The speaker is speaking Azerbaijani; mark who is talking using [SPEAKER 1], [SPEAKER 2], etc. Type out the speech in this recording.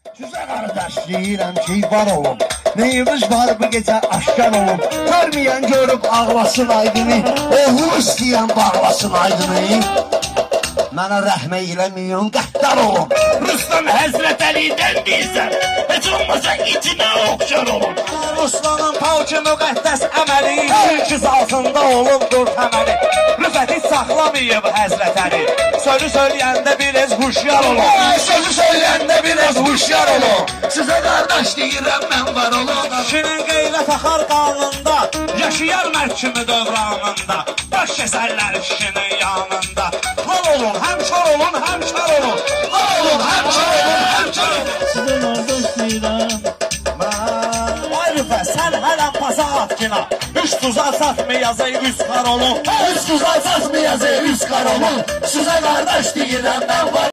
[SPEAKER 1] Sizə qardaş deyirəm ki, var olun. Neyimiz var bu gecə aşkar olun. Görməyən görüb ağlasın aydını. Oğul istəyən bağlasın aydını. Mənə rəhmə eləməyin, qəddar olun.
[SPEAKER 2] Ruslan Həzrət Əlidən deyirsən, heç olmasa içinə oxşar olun.
[SPEAKER 3] Ruslanın pavcı müqəddəs əməli, ilkiz altında olubdur təməli. Rüfəti saxlamayıb Həzrət Əli, sözü söyləyəndə biraz huşyar olun.
[SPEAKER 1] Sözü söyləyəndə biraz huşyar olun. Sizə qardaş deyirəm, mən var olun.
[SPEAKER 3] Kişinin qeyrət axar qanında, yaşayar mərd kimi dövranında. Baş kəsərlər kişinin yanında. Hal olun, həm şor olun, həm şar olun.
[SPEAKER 1] Hal olun, həm şar olun, həm şar olun.
[SPEAKER 2] Sizə qardaş deyirəm.
[SPEAKER 3] Ay Rüfət, sən hələm pasa atkina. Üç tuza satmayazay, üç qar olun.
[SPEAKER 1] Üç tuza satmayazay, üç qar olun. Sizə qardaş deyirəm, mən var.